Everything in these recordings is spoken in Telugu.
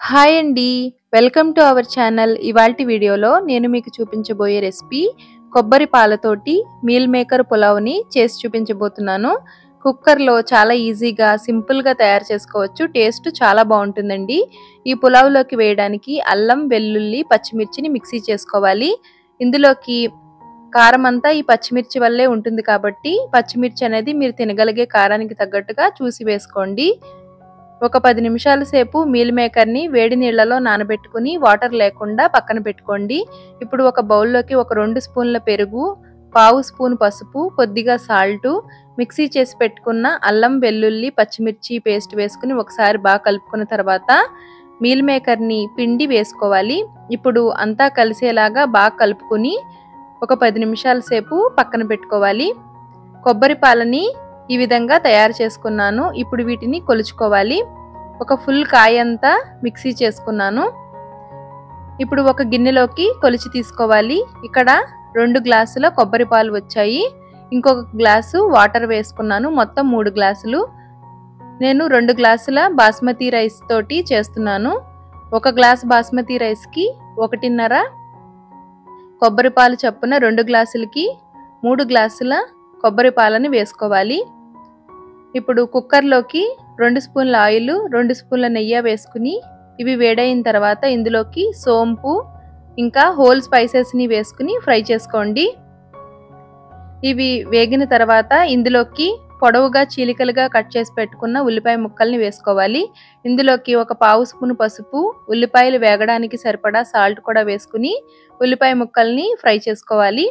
హాయ్ అండి. Welcome to our channel. ఇవాల్టి వీడియోలో నేను మీకు చూపించబోయే రెసిపీ కొబ్బరి పాలతోటి మీల్ మేకర్ పులావ్‌ని చేసి చూపించబోతున్నాను. కుక్కర్‌లో చాలా ఈజీగా, సింపుల్‌గా తయారు చేసుకోవచ్చు. టేస్ట్ చాలా బాగుంటుందండి. ఈ పులావ్‌లోకి వేయడానికి అల్లం, వెల్లుల్లి, పచ్చిమిర్చిని మిక్సీ చేసుకోవాలి. ఇందులోకి కారం అంతా ఈ పచ్చిమిర్చి వల్లే ఉంటుంది కాబట్టి పచ్చిమిర్చి అనేది మీరు తినగలిగే కారానికి తగ్గట్టుగా చూసి వేసుకోండి. ఒక 10 నిమిషాల సేపు మీల్ మేకర్‌ని వేడి నీళ్లలో నానబెట్టుకుని వాటర్ లేకుండా పక్కన పెట్టుకోండి. ఇప్పుడు ఒక బౌల్‌లోకి ఒక 2 స్పూన్ల పెరుగు, పావు స్పూన్ పసుపు, కొద్దిగా సాల్ట్, మిక్సీ చేసి పెట్టుకున్న అల్లం, వెల్లుల్లి, పచ్చిమిర్చి పేస్ట్ వేసుకుని ఒకసారి బాగా కలుపుకున్న తర్వాత మీల్ మేకర్‌ని పిండి వేసుకోవాలి. ఇప్పుడు అంతా కలిసేలాగా బాగా కలుపుకొని ఒక 10 నిమిషాల సేపు పక్కన పెట్టుకోవాలి. కొబ్బరి పాలని ఈ విధంగా తయారు చేసుకున్నాను. ఇప్పుడు వీటిని కొలుచుకోవాలి. ఒక ఫుల్ కాయంతా మిక్సీ చేసుకున్నాను. ఇప్పుడు ఒక గిన్నెలోకి కొలిచి తీసుకోవాలి. ఇక్కడ 2 గ్లాసుల కొబ్బరి పాలు వచ్చాయి. ఇంకొక గ్లాసు వాటర్ వేసుకున్నాను. మొత్తం 3 గ్లాసులు. నేను 2 గ్లాసుల బాస్మతి రైస్ తోటి చేస్తున్నాను. ఒక గ్లాస్ బాస్మతి రైస్కి 1.5 కొబ్బరి పాలు చొప్పున 2 గ్లాసులకి 3 గ్లాసుల కొబ్బరి పాలని వేసుకోవాలి. ఇప్పుడు కుక్కర్లోకి 2 స్పూన్ల ఆయిల్, 2 స్పూన్ల నెయ్యి వేసుకుని ఇవి వేడైన తర్వాత ఇందులోకి సోంపు ఇంకా హోల్ స్పైసెస్ని వేసుకుని ఫ్రై చేసుకోండి. ఇవి వేగిన తర్వాత ఇందులోకి పొడవుగా చీలికలుగా కట్ చేసి పెట్టుకున్న ఉల్లిపాయ ముక్కల్ని వేసుకోవాలి. ఇందులోకి ఒక పావు స్పూన్ పసుపు, ఉల్లిపాయలు వేగడానికి సరిపడా సాల్ట్ కూడా వేసుకుని ఉల్లిపాయ ముక్కల్ని ఫ్రై చేసుకోవాలి.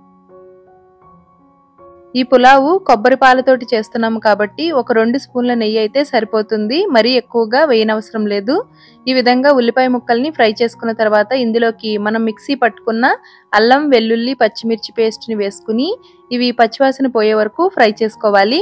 ఈ పులావు కొబ్బరి పాలతోటి చేస్తున్నాము కాబట్టి ఒక 2 స్పూన్ల నెయ్యి అయితే సరిపోతుంది. మరీ ఎక్కువగా వేయనవసరం లేదు. ఈ విధంగా ఉల్లిపాయ ముక్కల్ని ఫ్రై చేసుకున్న తర్వాత ఇందులోకి మనం మిక్సీ పట్టుకున్న అల్లం, వెల్లుల్లి, పచ్చిమిర్చి పేస్ట్ని వేసుకుని ఇవి పచ్చివాసన పోయే వరకు ఫ్రై చేసుకోవాలి.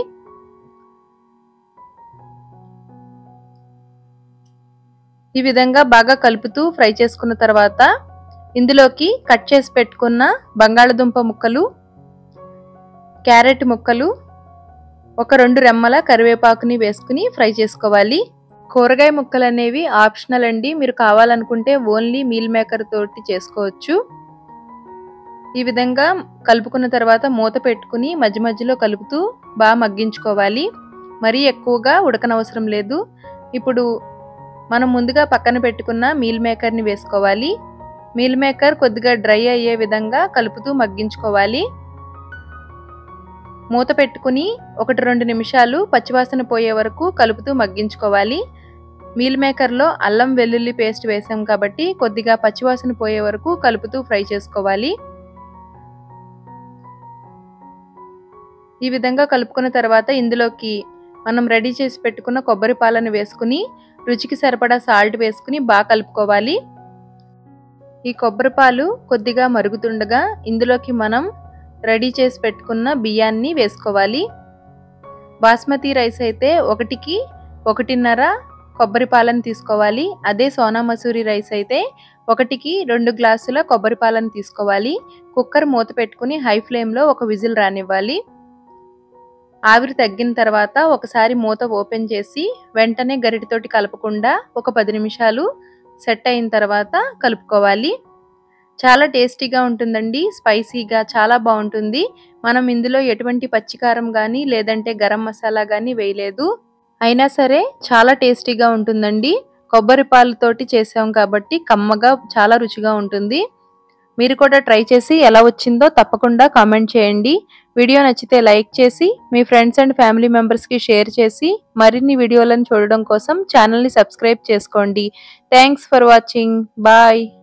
ఈ విధంగా బాగా కలుపుతూ ఫ్రై చేసుకున్న తర్వాత ఇందులోకి కట్ చేసి పెట్టుకున్న బంగాళదుంప ముక్కలు, క్యారెట్ ముక్కలు, ఒక 2 రెమ్మల కరివేపాకుని వేసుకుని ఫ్రై చేసుకోవాలి. కూరగాయ ముక్కలు అనేవి ఆప్షనల్ అండి. మీరు కావాలనుకుంటే ఓన్లీ మీల్ మేకర్ తోటి చేసుకోవచ్చు. ఈ విధంగా కలుపుకున్న తర్వాత మూత పెట్టుకుని మధ్య మధ్యలో కలుపుతూ బాగా మగ్గించుకోవాలి. మరీ ఎక్కువగా ఉడకనవసరం లేదు. ఇప్పుడు మనం ముందుగా పక్కన పెట్టుకున్న మీల్ మేకర్ని వేసుకోవాలి. మీల్ మేకర్ కొద్దిగా డ్రై అయ్యే విధంగా కలుపుతూ మగ్గించుకోవాలి. మూత పెట్టుకుని 1-2 నిమిషాలు పచ్చివాసన పోయే వరకు కలుపుతూ మగ్గించుకోవాలి. మీల్ మేకర్లో అల్లం, వెల్లుల్లి పేస్ట్ వేసాం కాబట్టి కొద్దిగా పచ్చివాసన పోయే వరకు కలుపుతూ ఫ్రై చేసుకోవాలి. ఈ విధంగా కలుపుకున్న తర్వాత ఇందులోకి మనం రెడీ చేసి పెట్టుకున్న కొబ్బరి పాలను వేసుకుని రుచికి సరిపడా సాల్ట్ వేసుకుని బాగా కలుపుకోవాలి. ఈ కొబ్బరి పాలు కొద్దిగా మరుగుతుండగా ఇందులోకి మనం రెడీ చేసి పెట్టుకున్న బియ్యాన్ని వేసుకోవాలి. బాస్మతి రైస్ అయితే 1కి 1.5 కొబ్బరి పాలను తీసుకోవాలి. అదే సోనా మసూరి రైస్ అయితే 1కి 2 గ్లాసుల కొబ్బరి పాలను తీసుకోవాలి. కుక్కర్ మూత పెట్టుకుని హై ఫ్లేమ్లో ఒక విజిల్ రానివ్వాలి. ఆవిరి తగ్గిన తర్వాత ఒకసారి మూత ఓపెన్ చేసి వెంటనే గరిటెతోటి కలపకుండా ఒక 10 నిమిషాలు సెట్ అయిన తర్వాత కలుపుకోవాలి. చాలా టేస్టీగా ఉంటుందండి. స్పైసీగా చాలా బాగుంటుంది. మనం ఇందులో ఎటువంటి పచ్చికారం కానీ లేదంటే గరం మసాలా కానీ వేయలేదు. అయినా సరే చాలా టేస్టీగా ఉంటుందండి. కొబ్బరి పాలతోటి చేసాం కాబట్టి కమ్మగా చాలా రుచిగా ఉంటుంది. మీరు కూడా ట్రై చేసి ఎలా వచ్చిందో తప్పకుండా కామెంట్ చేయండి. వీడియో నచ్చితే లైక్ చేసి మీ ఫ్రెండ్స్ అండ్ ఫ్యామిలీ మెంబర్స్కి షేర్ చేసి మరిన్ని వీడియోలను చూడడం కోసం ఛానల్ని సబ్స్క్రైబ్ చేసుకోండి. Thanks for watching. బాయ్.